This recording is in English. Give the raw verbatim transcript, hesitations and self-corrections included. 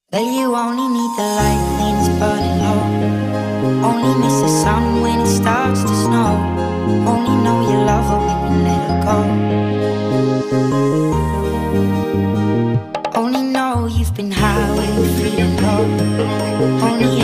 Well, you only need the light when it's burning low. Only miss the sun when it starts to snow. Only know you love her when you let her go. Only know you've been high when you're feeling low. Only